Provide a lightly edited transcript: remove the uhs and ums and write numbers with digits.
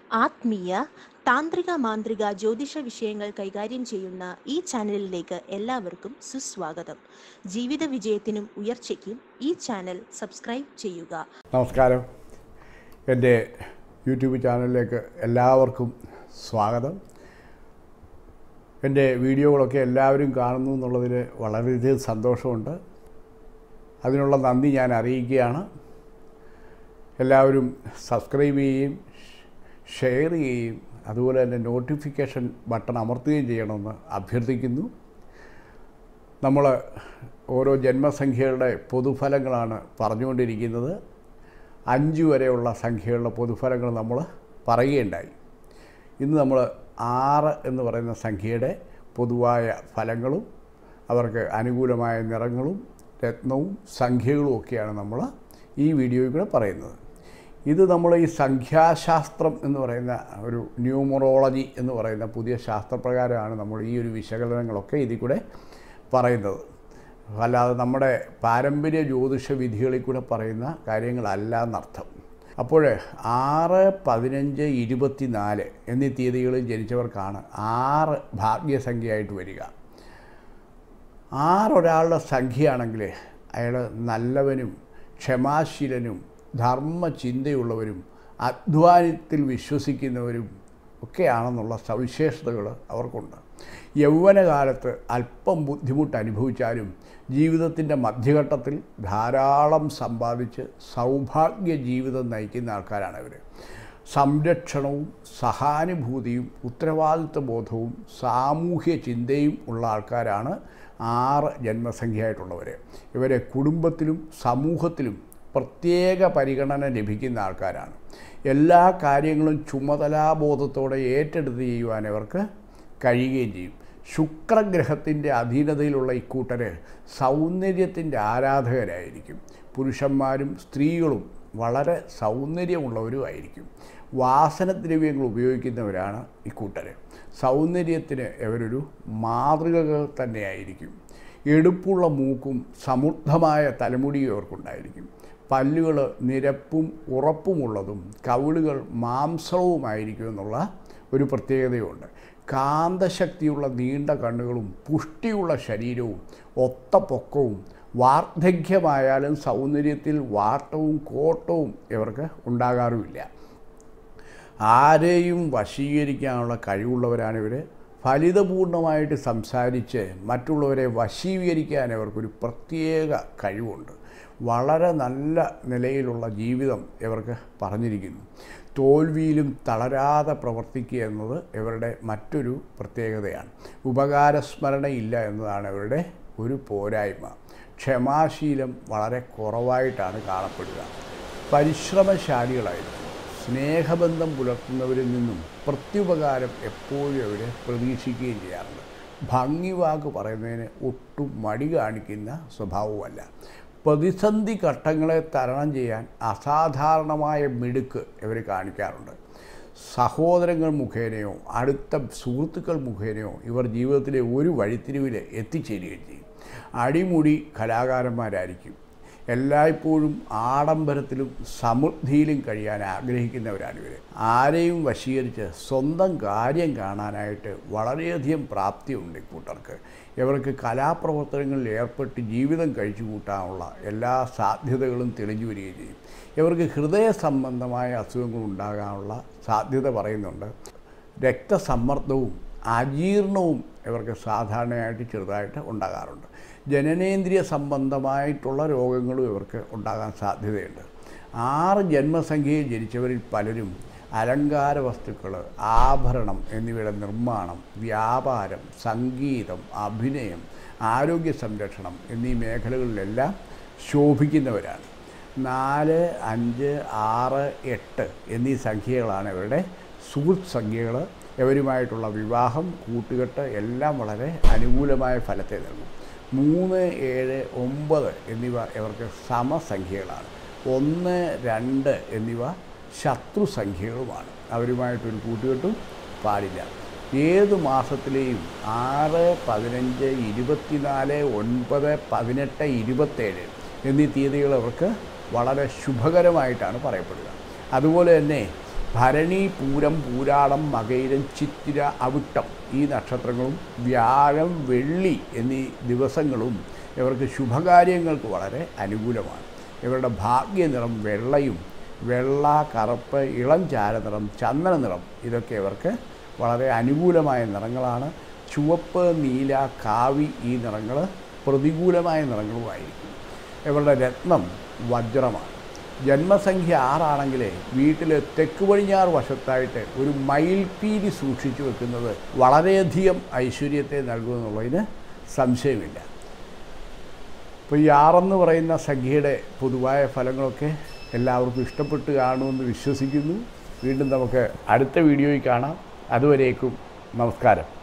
ആത്മീയ താന്ത്രിക മാന്ത്രിക ജ്യോതിഷ വിഷയങ്ങൾ കൈകാര്യം ചെയ്യുന്ന ഈ ചാനലിലേക്ക് എല്ലാവർക്കും സുസ്വാഗതം. ജീവിത വിജയത്തിനും ഉയർച്ചയ്ക്കും ഈ ചാനൽ സബ്സ്ക്രൈബ് ചെയ്യുക. നമസ്കാരം. എൻ്റെ യൂട്യൂബ് ചാനലിലേക്ക് എല്ലാവർക്കും സ്വാഗതം. എൻ്റെ വീഡിയോകളൊക്കെ എല്ലാവരും കാണുന്നു എന്നുള്ളതിൽ വളരെയധികം സന്തോഷമുണ്ട്. അതിനുള്ള നന്ദി ഞാൻ അറിയിക്കുകയാണ്. എല്ലാവരും സബ്സ്ക്രൈബ് ചെയ്യുകയും ഷെയർ ചെയ്യുകയും അതുപോലെ തന്നെ നോട്ടിഫിക്കേഷൻ ബട്ടൺ അമർത്തുകയും ചെയ്യണമെന്ന് അഭ്യർത്ഥിക്കുന്നു. നമ്മൾ ഓരോ ജന്മസംഖ്യകളുടെ പൊതുഫലങ്ങളാണ് പറഞ്ഞുകൊണ്ടിരിക്കുന്നത്. 5 വരെയുള്ള സംഖ്യകളുടെ പൊതുഫലങ്ങൾ നമ്മൾ പറയുകയുണ്ടായി. ഇന്ന് നമ്മൾ 6 എന്ന് പറയുന്ന സംഖ്യയുടെ പൊതുവായ ഫലങ്ങളും അവർക്ക് അനുകൂലമായ നിറങ്ങളും രത്നവും സംഖ്യകളും ഒക്കെയാണ് നമ്മൾ ഈ വീഡിയോയിൽ കൂടെ പറയുന്നത്. ഇത് നമ്മൾ ഈ സംഖ്യാശാസ്ത്രം എന്ന് പറയുന്ന ഒരു ന്യൂമറോളജി എന്ന് പറയുന്ന പുതിയ ശാസ്ത്രപ്രകാരമാണ് നമ്മൾ ഈ ഒരു വിശകലനങ്ങളൊക്കെ ഇതിൽ കൂടെ പറയുന്നത്. അല്ലാതെ നമ്മുടെ പാരമ്പര്യ ജ്യോതിഷ വിധികളിൽ കൂടെ പറയുന്ന കാര്യങ്ങളല്ല എന്നർത്ഥം. അപ്പോൾ 6, 15, 24 എന്നീ തീയതികളിൽ ജനിച്ചവർക്കാണ് 6 ഭാഗ്യസംഖ്യയായിട്ട് വരിക. 6 ഒരാളുടെ സംഖ്യയാണെങ്കിൽ അയാൾ നല്ലവനും ക്ഷമാശീലനും ധർമ്മചിന്തയുള്ളവരും അധ്വാനത്തിൽ വിശ്വസിക്കുന്നവരും ഒക്കെയാണെന്നുള്ള സവിശേഷതകൾ അവർക്കുണ്ട്. യൗവനകാലത്ത് അല്പം ബുദ്ധിമുട്ട് അനുഭവിച്ചാലും ജീവിതത്തിൻ്റെ മധ്യഘട്ടത്തിൽ ധാരാളം സമ്പാദിച്ച് സൗഭാഗ്യ ജീവിതം നയിക്കുന്ന ആൾക്കാരാണ് ഇവർ. സംരക്ഷണവും സഹാനുഭൂതിയും ഉത്തരവാദിത്വ ബോധവും സാമൂഹ്യ ചിന്തയും ഉള്ള ആൾക്കാരാണ് 6 ജന്മസംഖ്യയായിട്ടുള്ളവർ. ഇവരെ കുടുംബത്തിലും സമൂഹത്തിലും പ്രത്യേക പരിഗണന ലഭിക്കുന്ന ആൾക്കാരാണ്. എല്ലാ കാര്യങ്ങളും ചുമതലാബോധത്തോടെ ഏറ്റെടുത്ത് ചെയ്യുവാൻ ഇവർക്ക് കഴിയുകയും ചെയ്യും. ശുക്രഗ്രഹത്തിൻ്റെ അധീനതയിലുള്ള ഇക്കൂട്ടർ സൗന്ദര്യത്തിൻ്റെ ആരാധകരായിരിക്കും. പുരുഷന്മാരും സ്ത്രീകളും വളരെ സൗന്ദര്യമുള്ളവരുമായിരിക്കും. വാസനദ്രവ്യങ്ങൾ ഉപയോഗിക്കുന്നവരാണ് ഇക്കൂട്ടർ. സൗന്ദര്യത്തിന് ഇവരൊരു മാതൃകകൾ തന്നെയായിരിക്കും. എടുപ്പുള്ള മൂക്കും സമൃദ്ധമായ തലമുടിയും ഇവർക്കുണ്ടായിരിക്കും. പല്ലുകൾ നിരപ്പും ഉറപ്പുമുള്ളതും കവിളുകൾ മാംസവുമായിരിക്കും എന്നുള്ള ഒരു പ്രത്യേകതയുണ്ട്. കാന്തശക്തിയുള്ള നീണ്ട കണ്ണുകളും പുഷ്ടിയുള്ള ശരീരവും ഒത്ത പൊക്കവും വാർദ്ധക്യമായാലും സൗന്ദര്യത്തിൽ വാട്ടവും കോട്ടവും ഇവർക്ക് ഉണ്ടാകാറുമില്ല. ആരെയും വശീകരിക്കാനുള്ള കഴിവുള്ളവരാണിവർ. ഫലിതപൂർണമായിട്ട് സംസാരിച്ച് മറ്റുള്ളവരെ വശീകരിക്കാൻ ഇവർക്കൊരു പ്രത്യേക കഴിവുണ്ട്. വളരെ നല്ല നിലയിലുള്ള ജീവിതം ഇവർക്ക് പറഞ്ഞിരിക്കുന്നു. തോൽവിയിലും തളരാതെ പ്രവർത്തിക്കുക എന്നത് ഇവരുടെ മറ്റൊരു പ്രത്യേകതയാണ്. ഉപകാരസ്മരണയില്ല എന്നതാണ് ഇവരുടെ ഒരു പോരായ്മ. ക്ഷമാശീലം വളരെ കുറവായിട്ടാണ് കാണപ്പെടുക. പരിശ്രമശാലികളായിരിക്കും. സ്നേഹബന്ധം പുലർത്തുന്നവരിൽ നിന്നും പ്രത്യുപകാരം എപ്പോഴും അവർ പ്രതീക്ഷിക്കുകയും ചെയ്യാറുണ്ട്. ഭംഗിവാക്ക് പറയുന്നതിന് ഒട്ടും മടി കാണിക്കുന്ന സ്വഭാവമല്ല. പ്രതിസന്ധി ഘട്ടങ്ങളെ തരണം ചെയ്യാൻ അസാധാരണമായ മിടുക്ക് ഇവർ കാണിക്കാറുണ്ട്. സഹോദരങ്ങൾ മുഖേനയോ അടുത്ത സുഹൃത്തുക്കൾ മുഖേനയോ ഇവർ ജീവിതത്തിലെ ഒരു വഴിത്തിരിവിൽ എത്തിച്ചേരുകയും ചെയ്യും. അടിമുടി കലാകാരന്മാരായിരിക്കും. എല്ലായ്പ്പോഴും ആഡംബരത്തിലും സമൃദ്ധിയിലും കഴിയാൻ ആഗ്രഹിക്കുന്നവരാണിവർ. ആരെയും വശീകരിച്ച് സ്വന്തം കാര്യം കാണാനായിട്ട് വളരെയധികം പ്രാപ്തിയുണ്ട് ഇക്കൂട്ടർക്ക്. ഇവർക്ക് കലാപ്രവർത്തനങ്ങളിൽ ഏർപ്പെട്ട് ജീവിതം കഴിച്ചു കൂട്ടാനുള്ള എല്ലാ സാധ്യതകളും തെളിഞ്ഞു വരികയും ചെയ്യും. ഇവർക്ക് ഹൃദയ സംബന്ധമായ അസുഖങ്ങൾ ഉണ്ടാകാനുള്ള സാധ്യത പറയുന്നുണ്ട്. രക്തസമ്മർദ്ദവും അജീർണവും ഇവർക്ക് സാധാരണയായിട്ട് ചെറുതായിട്ട് ഉണ്ടാകാറുണ്ട്. ജനനേന്ദ്രിയ സംബന്ധമായിട്ടുള്ള രോഗങ്ങളും ഇവർക്ക് ഉണ്ടാകാൻ സാധ്യതയുണ്ട്. 6 ജന്മസംഖ്യയിൽ ജനിച്ചവരിൽ പലരും അലങ്കാര വസ്തുക്കൾ, ആഭരണം എന്നിവയുടെ നിർമ്മാണം, വ്യാപാരം, സംഗീതം, അഭിനയം, ആരോഗ്യ സംരക്ഷണം എന്നീ മേഖലകളിലെല്ലാം ശോഭിക്കുന്നവരാണ്. 4, 5, 6, 8 എന്നീ സംഖ്യകളാണ് ഇവരുടെ സുഹൃത്ത് സംഖ്യകൾ. ഇവരുമായിട്ടുള്ള വിവാഹം, കൂട്ടുകെട്ട് എല്ലാം വളരെ അനുകൂലമായ ഫലത്തെ നൽകും. 3, 7, 9 എന്നിവ ഇവർക്ക് സമസംഖ്യകളാണ്. 1, 2 എന്നിവ ശത്രുസംഖ്യകളുമാണ്. അവരുമായിട്ടൊരു കൂട്ടുകെട്ടും പാടില്ല. ഏത് മാസത്തിലെയും 6, 15, 24, 9, 18, 27 എന്നീ തീയതികൾ അവർക്ക് വളരെ ശുഭകരമായിട്ടാണ് പറയപ്പെടുക. അതുപോലെ തന്നെ ഭരണി, പൂരം, പൂരാടം, മകയിരം, ചിത്തിര, അവിട്ടം ഈ നക്ഷത്രങ്ങളും വ്യാഴം, വെള്ളി എന്നീ ദിവസങ്ങളും ഇവർക്ക് ശുഭകാര്യങ്ങൾക്ക് വളരെ അനുകൂലമാണ്. ഇവരുടെ ഭാഗ്യനിറം വെള്ളയും, വെള്ള, കറുപ്പ്, ഇളം ചാരനിറം, ചന്ദന നിറം ഇതൊക്കെ ഇവർക്ക് വളരെ അനുകൂലമായ നിറങ്ങളാണ്. ചുവപ്പ്, നീല, കാവി ഈ നിറങ്ങൾ പ്രതികൂലമായ നിറങ്ങളുമായിരിക്കും. ഇവരുടെ രത്നം വജ്രമാണ്. ജന്മസംഖ്യ 6 ആണെങ്കിൽ വീട്ടിൽ തെക്ക് പടിഞ്ഞാറ് വശത്തായിട്ട് ഒരു മയിൽപ്പീലി സൂക്ഷിച്ചു വെക്കുന്നത് വളരെയധികം ഐശ്വര്യത്തെ നൽകുമെന്നുള്ളതിന് സംശയമില്ല. അപ്പോൾ ഈ 6 എന്ന് പറയുന്ന സംഖ്യയുടെ പൊതുവായ ഫലങ്ങളൊക്കെ എല്ലാവർക്കും ഇഷ്ടപ്പെട്ട് കാണുമെന്ന് വിശ്വസിക്കുന്നു. വീണ്ടും നമുക്ക് അടുത്ത വീഡിയോയിൽ കാണാം. അതുവരേക്കും നമസ്കാരം.